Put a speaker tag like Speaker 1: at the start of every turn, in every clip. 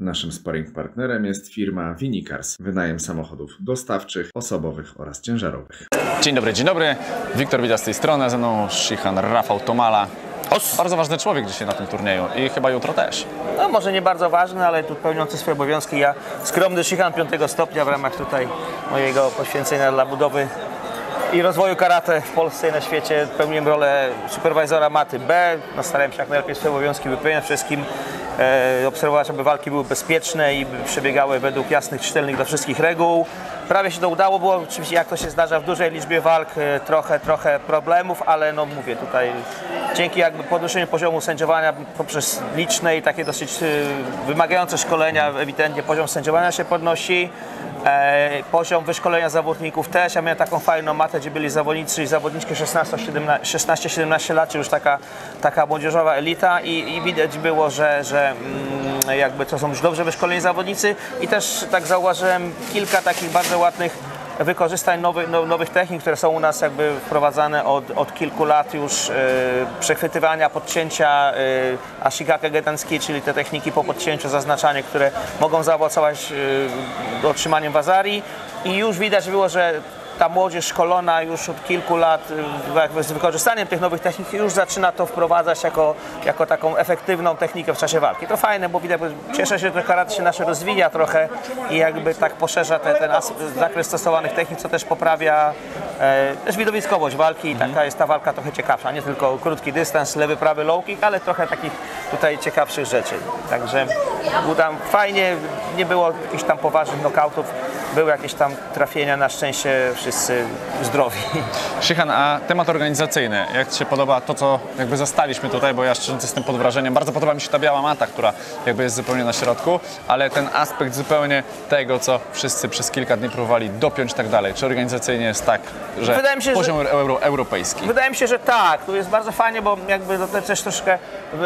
Speaker 1: Naszym sparring partnerem jest firma Winicars, wynajem samochodów dostawczych, osobowych oraz ciężarowych.
Speaker 2: Dzień dobry. Wiktor Widzia z tej strony, ze mną Shihan Rafał Tomala. Bardzo ważny człowiek dzisiaj na tym turnieju i chyba jutro też.
Speaker 3: No może nie bardzo ważny, ale tu pełniący swoje obowiązki. Ja, skromny Shihan 5. stopnia w ramach tutaj mojego poświęcenia dla budowy i rozwoju karate w Polsce i na świecie. Pełniłem rolę superwajzora maty B. No, starałem się jak najlepiej swoje obowiązki wypełniać, przede wszystkim obserwować, aby walki były bezpieczne i przebiegały według jasnych, czytelnych dla wszystkich reguł. Prawie się to udało, było oczywiście, jak to się zdarza w dużej liczbie walk, trochę problemów, ale no mówię, tutaj dzięki jakby podnoszeniu poziomu sędziowania poprzez liczne i takie dosyć wymagające szkolenia, ewidentnie poziom sędziowania się podnosi. Poziom wyszkolenia zawodników też. Ja miałem taką fajną matę, gdzie byli zawodnicy i zawodniczki 16-17 lat, czy już taka młodzieżowa elita i widać było, że jakby to są już dobrze wyszkoleni zawodnicy i też tak zauważyłem kilka takich bardzo ładnych wykorzystań nowych technik, które są u nas jakby wprowadzane od kilku lat już, przechwytywania, podcięcia, ashigake gedanski, czyli te techniki po podcięciu, zaznaczanie, które mogą zaowocować otrzymaniem wazarii i już widać było, że ta młodzież szkolona już od kilku lat z wykorzystaniem tych nowych technik już zaczyna to wprowadzać jako taką efektywną technikę w czasie walki. To fajne, bo widać, cieszę się, że karate się nasze rozwija trochę i jakby tak poszerza ten zakres stosowanych technik, co też poprawia też widowiskowość walki i taka jest ta walka trochę ciekawsza, nie tylko krótki dystans, lewy, prawy low kick, ale trochę takich tutaj ciekawszych rzeczy. Także było tam fajnie, nie było jakichś tam poważnych knockoutów, były jakieś tam trafienia, na szczęście wszyscy zdrowi.
Speaker 2: Shihan, a temat organizacyjny, jak Ci się podoba to, co jakby zastaliśmy tutaj, bo ja szczerze jestem pod wrażeniem, bardzo podoba mi się ta biała mata, która jakby jest zupełnie na środku, ale ten aspekt zupełnie tego, co wszyscy przez kilka dni próbowali dopiąć i tak dalej. Czy organizacyjnie jest tak, że poziom europejski?
Speaker 3: Wydaje mi się, że tak. Tu jest bardzo fajnie, bo jakby to też troszkę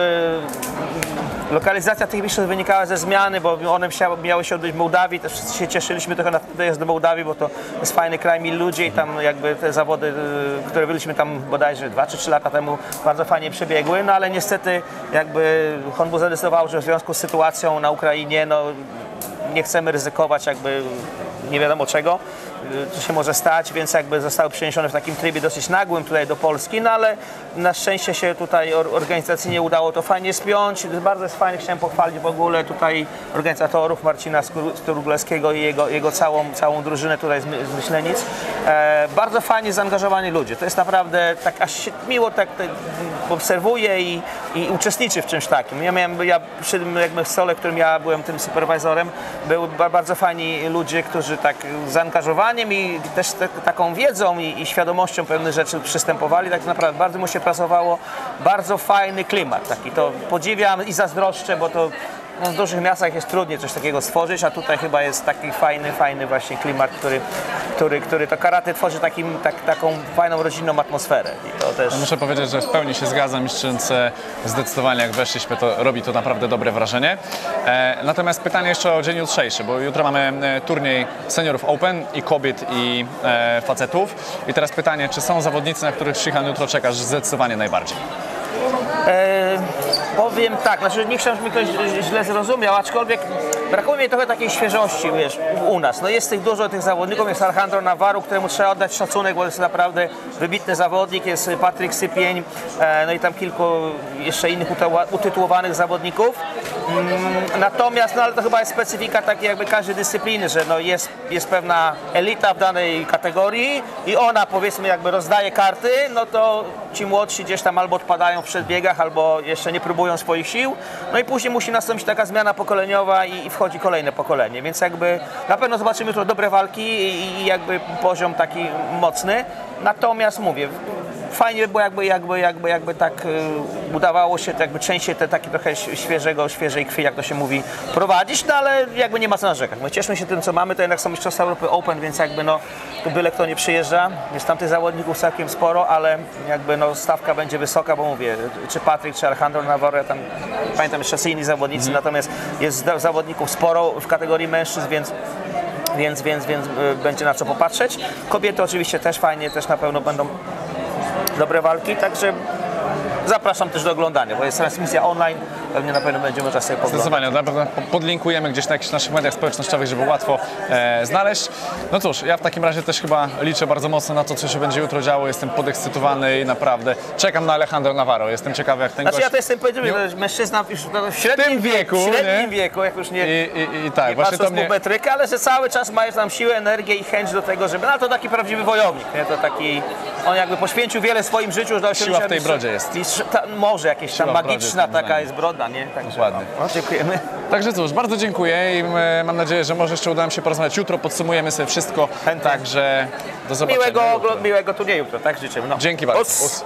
Speaker 3: lokalizacja tych mistrzostw wynikała ze zmiany, bo one miały się odbyć w Mołdawii, też wszyscy się cieszyliśmy trochę na dojazd do Mołdawii, bo to jest fajny kraj, mil ludzi i tam jakby te zawody, które byliśmy tam bodajże 2 czy 3 lata temu, bardzo fajnie przebiegły, no ale niestety jakby Honbu zadecydował, że w związku z sytuacją na Ukrainie, no nie chcemy ryzykować jakby nie wiadomo czego, co się może stać, więc jakby zostały przeniesione w takim trybie dosyć nagłym tutaj do Polski, no ale na szczęście się tutaj organizacyjnie udało to fajnie spiąć. Bardzo jest fajnie, chciałem pochwalić w ogóle tutaj organizatorów Marcina Sturglewskiego i jego całą drużynę tutaj z Myślenic. Bardzo fajnie zaangażowani ludzie. To jest naprawdę tak aż się miło tak obserwuje i uczestniczy w czymś takim. Ja przy tym jakby stole, w którym ja byłem tym superwajzorem, były bardzo fajni ludzie, którzy tak zaangażowaniem i też taką wiedzą i świadomością pewnych rzeczy przystępowali. Tak naprawdę bardzo mu się pracowało. Bardzo fajny klimat taki. To podziwiam i zazdroszczę, bo to w dużych miastach jest trudniej coś takiego stworzyć, a tutaj chyba jest taki fajny właśnie klimat, który to karate tworzy taką fajną, rodzinną atmosferę. I to też...
Speaker 2: Muszę powiedzieć, że w pełni się zgadzam, mistrzyńcy zdecydowanie jak weszliśmy, to robi to naprawdę dobre wrażenie. Natomiast pytanie jeszcze o dzień jutrzejszy, bo jutro mamy turniej seniorów Open i kobiet i facetów. I teraz pytanie, czy są zawodnicy, na których Shihan jutro czekasz zdecydowanie najbardziej?
Speaker 3: Powiem tak, znaczy nie chciałem, żeby ktoś źle zrozumiał, aczkolwiek brakuje mi trochę takiej świeżości, wiesz, u nas. No jest dużo tych zawodników, jest Alejandro Navarro, któremu trzeba oddać szacunek, bo jest naprawdę wybitny zawodnik, jest Patryk Sypień, no i tam kilku jeszcze innych utytułowanych zawodników. Natomiast, no ale to chyba jest specyfika takiej jakby każdej dyscypliny, że no jest pewna elita w danej kategorii i ona powiedzmy jakby rozdaje karty, no to ci młodsi gdzieś tam albo odpadają w przedbiegach, albo jeszcze nie próbują swoich sił, no i później musi nastąpić taka zmiana pokoleniowa i wchodzi kolejne pokolenie, więc jakby na pewno zobaczymy tu dobre walki i jakby poziom taki mocny, natomiast mówię, fajnie by było jakby tak udawało się jakby częściej te takie trochę świeżej krwi, jak to się mówi, prowadzić, no ale jakby nie ma co narzekać. My cieszmy się tym, co mamy, to jednak są mistrzostwa Europy Open, więc jakby no tu byle kto nie przyjeżdża, jest tam tych zawodników całkiem sporo, ale jakby no stawka będzie wysoka, bo mówię, czy Patryk, czy Alejandro Navarro, ja tam pamiętam jeszcze inni zawodnicy, natomiast jest zawodników sporo w kategorii mężczyzn, więc będzie na co popatrzeć. Kobiety oczywiście też fajnie, też na pewno będą dobre walki, także zapraszam też do oglądania, bo jest transmisja online, pewnie na pewno będzie można sobie poglądać.
Speaker 2: Zdecydowanie, na pewno podlinkujemy gdzieś na jakichś naszych mediach społecznościowych, żeby łatwo znaleźć. No cóż, ja w takim razie też chyba liczę bardzo mocno na to, co się będzie jutro działo. Jestem podekscytowany i naprawdę czekam na Alejandro Navarro. Jestem ciekawy, jak ten
Speaker 3: Znaczy
Speaker 2: gość...
Speaker 3: ja to jestem, powiedziałem, że mężczyzna już w średnim
Speaker 2: wieku,
Speaker 3: jak już nie
Speaker 2: tak, właśnie
Speaker 3: patrząc
Speaker 2: to mnie...
Speaker 3: po metrykę, ale że cały czas ma tam siłę, energię i chęć do tego, żeby... No to taki prawdziwy wojownik, nie? To taki... On jakby poświęcił wiele w swoim życiu, że dał się...
Speaker 2: Siła w tej brodzie jest.
Speaker 3: Może jakieś
Speaker 2: Siła
Speaker 3: tam
Speaker 2: w brodzie
Speaker 3: magiczna
Speaker 2: jest,
Speaker 3: taka jest broda, nie? Także,
Speaker 2: Dokładnie.
Speaker 3: no, dziękujemy.
Speaker 2: Także cóż, bardzo dziękuję i mam nadzieję, że może jeszcze uda nam się porozmawiać jutro, podsumujemy sobie wszystko,
Speaker 3: Chętnie.
Speaker 2: także do zobaczenia jutro.
Speaker 3: Miłego turnieju jutro, tak życzymy. No.
Speaker 2: Dzięki bardzo.
Speaker 3: Ups.